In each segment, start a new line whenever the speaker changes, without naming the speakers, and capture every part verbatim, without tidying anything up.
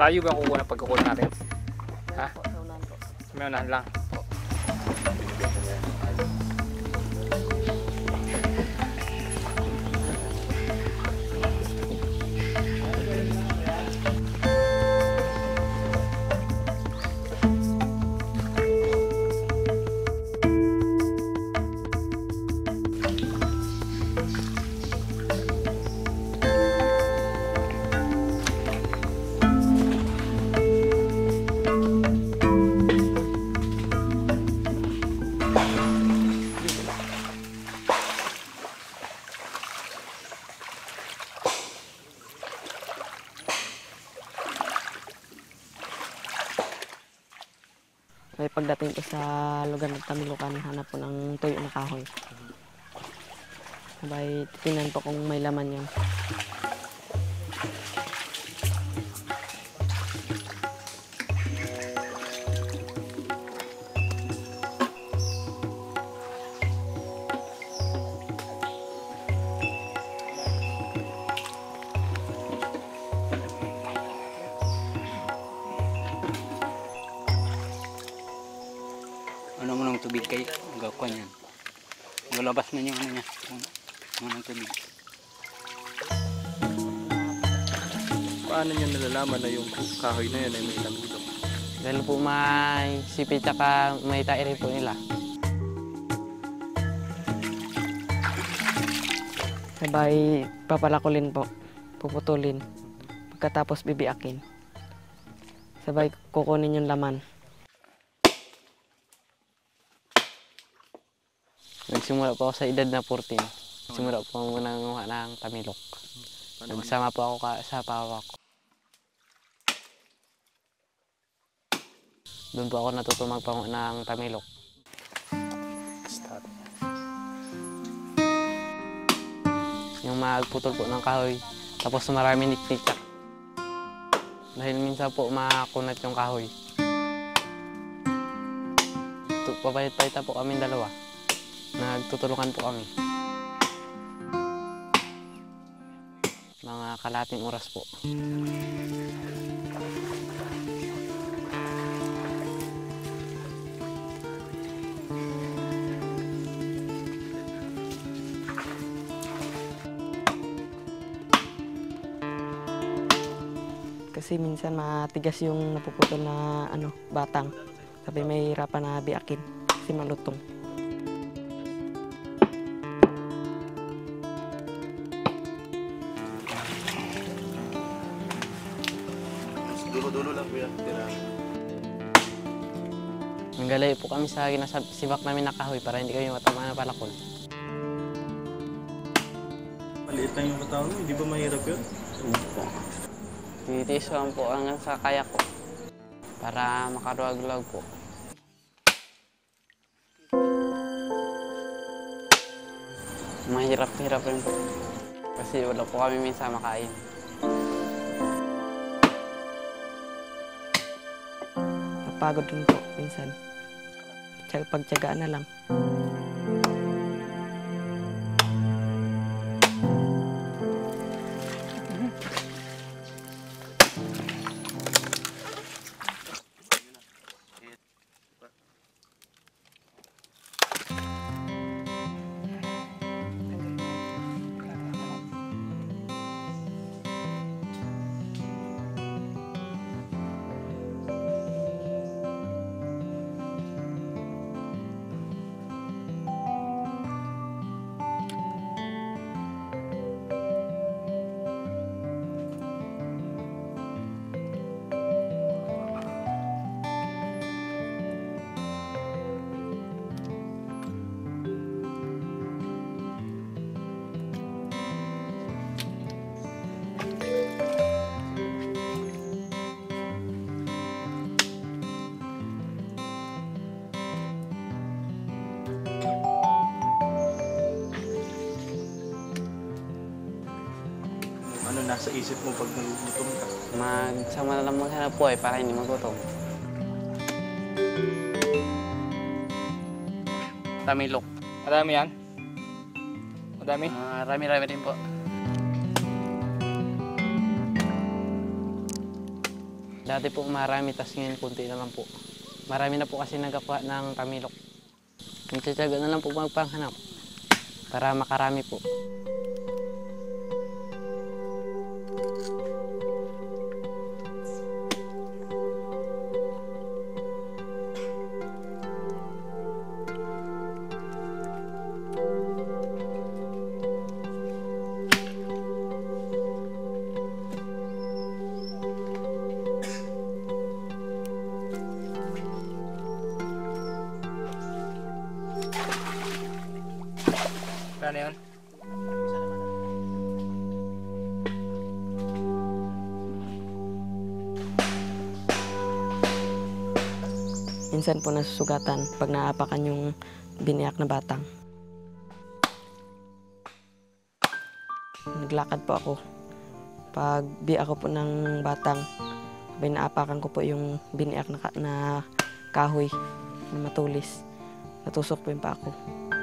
Layo ba ang kukuha ng pagkukuha natin? Ha? May unahan lang.
May pagdating ko sa lugar ng Tamilocan, hanap po ng tuyo na kahoy. Sabay, tingnan po kung may laman yan.
Ano mo ng tubig kay gawin yan. Galabas na yung ano niya. Ano ng tubig.
Paano niyo nalalaman na yung kahoy na yun ay may Tamilo?
Dahil po may sipi tsaka may tairi po nila. Sabay, papalakulin po. Puputulin. Pagkatapos bibiakin. Sabay, kukunin yung laman. Nagsimula po ako sa edad na fourteen. Nagsimula po ako nangunguha ng tamilok. Nagsama po ako ka sa pawa ko. Doon po ako natuto magpanguha ng tamilok.
Start.
Yung magputol po ng kahoy, tapos maraming niktik. Dahil minsan po makunat yung kahoy. Papayat-payata po kami dalawa. Nagtutulungan po kami. Mga kalating oras po. Kasi minsan matigas yung napuputol na ano, batang. Sabi may hirapan na biakin kasi malutong.
Dulo-dulo lang kuya. Tira.
Nanggalay po kami sa ginasibak namin na kahoy para hindi kami matama na palakol.
Maliit lang yung katawan mo, hindi ba mahirap yun?
Titiis ko lang po hanggang sa kaya ko para makaruag-luag po. Mahirap-hirap rin po kasi wala po kami minsan makain. Napagod rin po minsan. Pagtyagaan na lang.
Ano nasa isip mo pag nagugutom ka?
Magsama na lang maghanap buhay para hindi magutom.
Tamilok. Madami yan? Madami?
Uh, Rami-rami rin po. Dati po marami, tas ngayon kunti na lang po. Marami na po kasi nagakuha ng tamilok. Nagtsatsaga na lang po magpanghanap para makarami po.
Paano yun?
Minsan po nasusugatan pag naapakan yung biniyak na batang. Naglakad po ako. Pag bi ako po ng batang, sabay naapakan ko po yung biniyak na, na kahoy na matulis. Natusok po yung pa ako.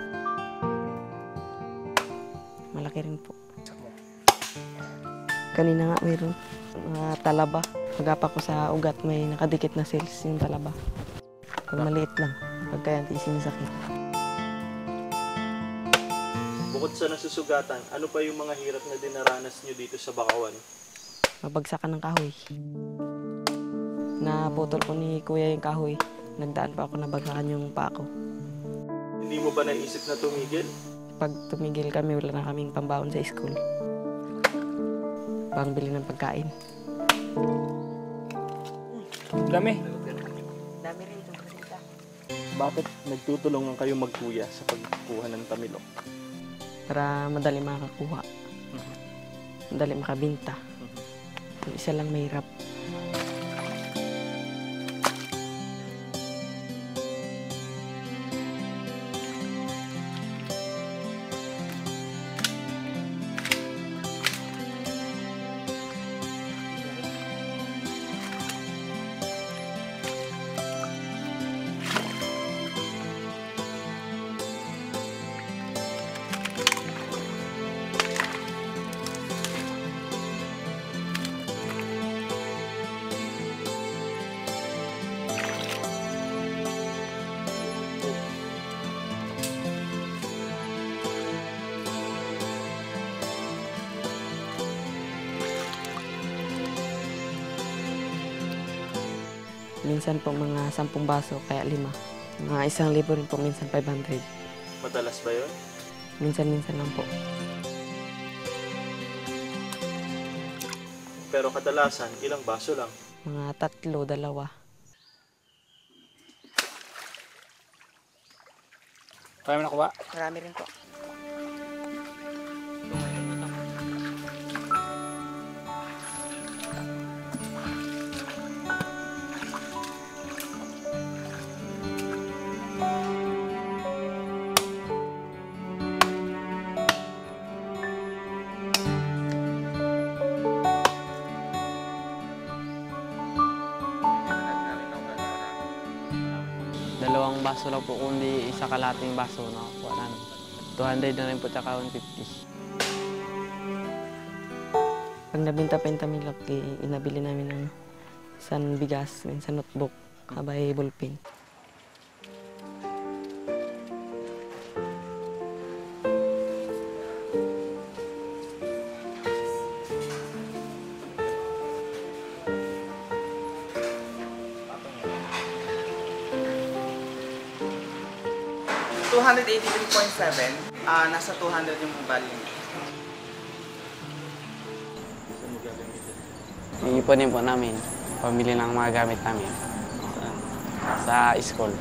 Malaki rin po. Kanina nga mayroon mga talaba. Pag-apa ko sa ugat, may nakadikit na cells yung talaba. Pag maliit lang, pagka yan sinisakit.
Bukod sa nasusugatan, ano pa yung mga hirap na dinaranas nyo dito sa Bakawan?
Mabagsakan ng kahoy. Naputol po ni kuya yung kahoy. Nagdaan pa ako, nabagsakan yung pa ako.
Hindi mo ba naisip na tumigil?
Pag tumigil kami, wala na kaming pambaon sa school. Pangbili ng pagkain.
Dami.
Dami rin ito.
Bakit nagtutulungan kayo magkuya sa pagkuha ng tamilok?
Para madali makakuha. Madali makabinta. Yung isa lang mahirap. Minsan po mga sampung baso, kaya lima. Mga isang libo rin po, minsan five hundred.
Madalas ba yun?
Minsan-minsan lang po.
Pero kadalasan, ilang baso lang?
Mga tatlo, dalawa.
Kaya mo nakuha?
Marami rin po.
Dalawang baso lang po, kundi isa kalating baso na kuha namin. two hundred na rin po, tsaka one fifty.
Pag nabinta pa yung tamilok, i- inabili namin ng isang bigas, minsan notebook, kabay ballpen.
two eighty-three point seven, ah nasa two hundred yung value niya.
Iipunin po namin, pamili ng mga gamit namin sa, sa school.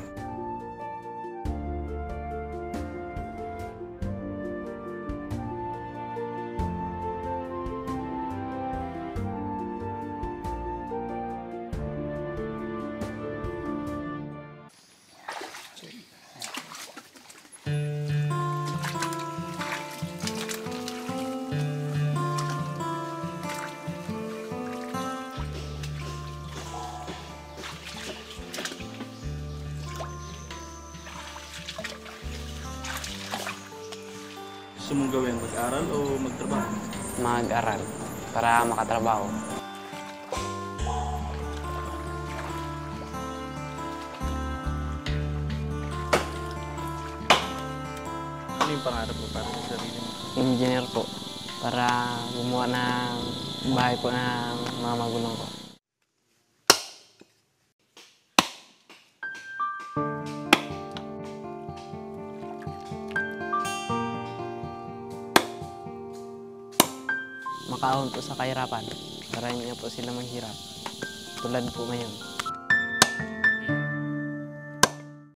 Gusto mong gawin, mag-aral o magtrabaho?
Mag-aral para makatrabaho.
Ano yung pangarap mo para sa sarili mo?
Engineer po. Para gumawa ng bahay po ng mga magulang ko. Makaahon po sa kahirapan para hindi na po sila manghirap. Tulad po ngayon.